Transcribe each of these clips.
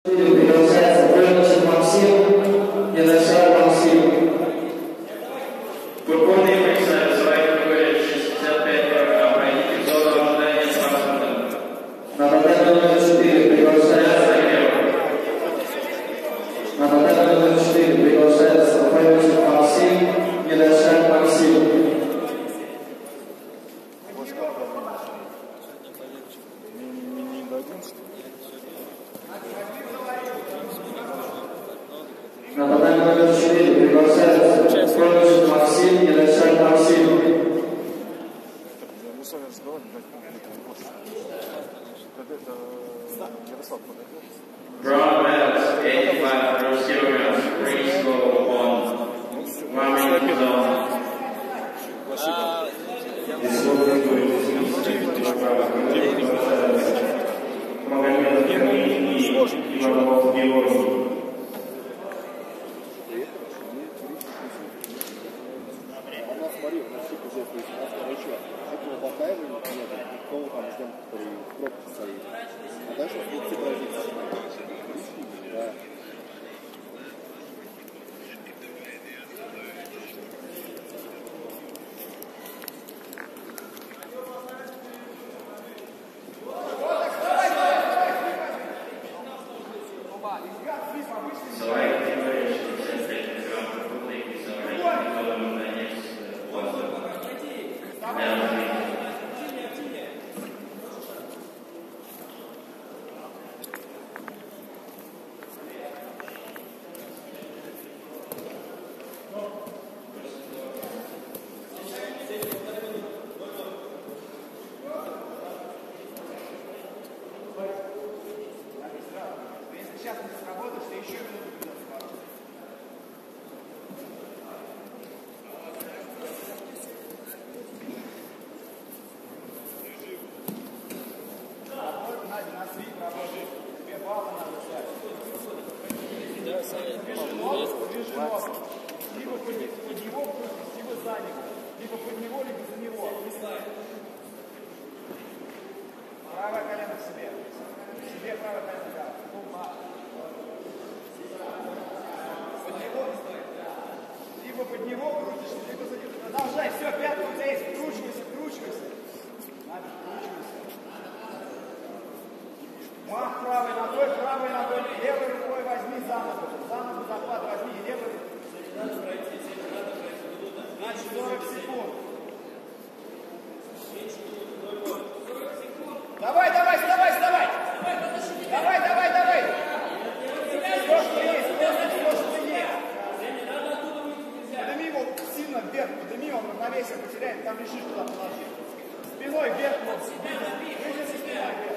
Приглашается Войничек Максим, Янашар Максим. Футбольные представители своей категории 65 кг. Пройдите в зону ожидания спортсменов. На татами номер 4 приглашается Войничек Максим, Янашар Максим. На татами номер 4 приглашается Войничек Максим, Янашар Максим. Brown medals, 85 kilograms, free slow on 1 minute zone. Либо под него, либо за него. Либо под него, либо за него. Правое колено к себе. К себе правое колено. Под него. Либо под него крутишься, либо за него. Продолжай. Все, пятка у тебя есть. Вкручивайся, вкручивайся. Надо, вкручивайся. Мах правой ногой, левой рукой возьми за ногу захват возьми, левой рукой. Значит, 40 секунд. Давай, вставай. Давай. Все, что есть. Подними его сильно вверх, подними, он равновесие потеряет, там лежишь, туда положи. Спиной вверх, выйди со спиной вверх.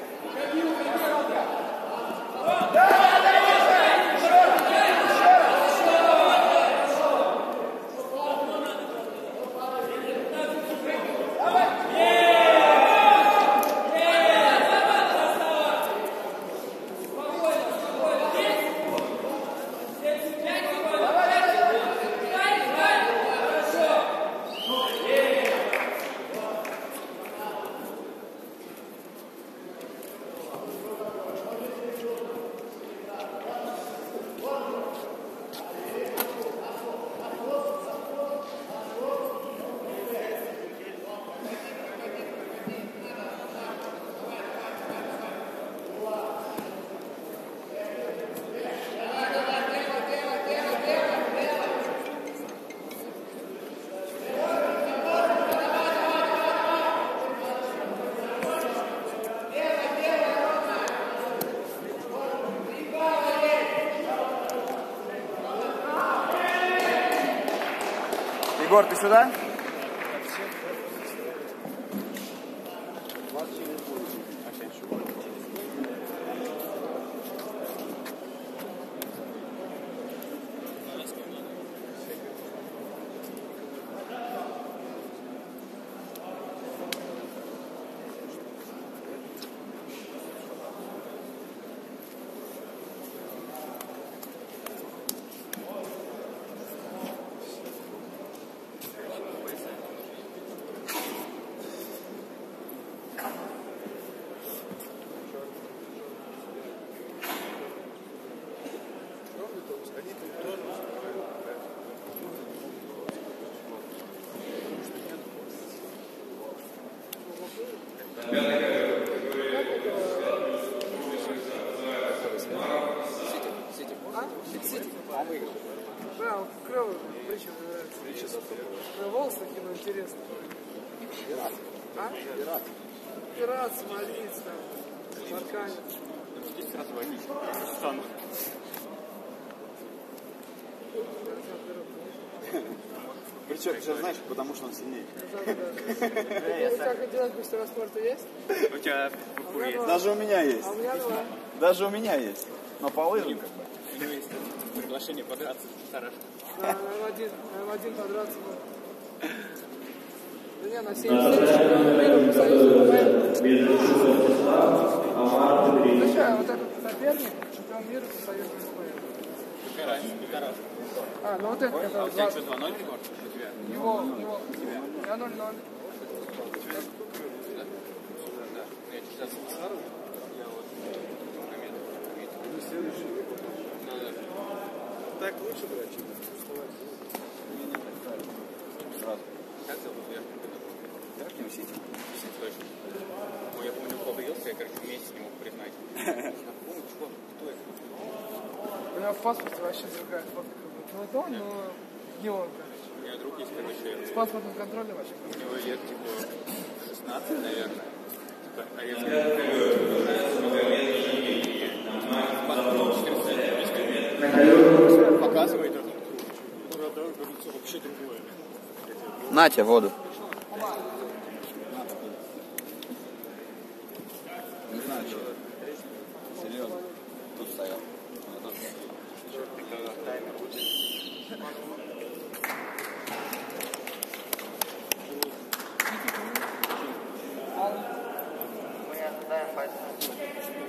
Егор, ты сюда? выиграл. Да, он клевый, причем нравится. Волосы такие, ну, интересные. Пират. А? Пират. Пират, Сомалиец, там, Марканец. Здесь сразу водичка. Стану. Причем, сейчас знаешь, потому что он сильнее. У тебя кандидат мастера спорта есть? У тебя есть. Даже у меня есть. А у меня два. Даже у меня есть. Но по лыжам как бы. У него есть приглашение подраться с Тарашкой. Да, наверное, один подраться будет. Да не, на 70 мира по союзу КВН. Ну что, вот этот соперник, чемпион мира по союзу КВН. Какая разница? Тарас. А, ну вот это, А который у тебя что, 2-0 может? У тебя? Его. Я 0-0. Да. Я сейчас Сару. Я вот момент. Так лучше, брать, чем сразу. Как зовут тебя? Как не усить? Все точно. Ну, я помню, побрился, я, короче, месяц не мог признать. Знакомый чувак, кто это? У меня в паспорте вообще другая фотка. Ну это он, но не он, короче. У меня друг есть, короче, С паспортным контролем вообще. у него лет, типа, 16, наверное. Типа, а я смотрю, показывает это. Ну, вообще другое. На тебе воду. Не знаю, что. Серьезно. Тут стоял. Мы ожидаем поэтому.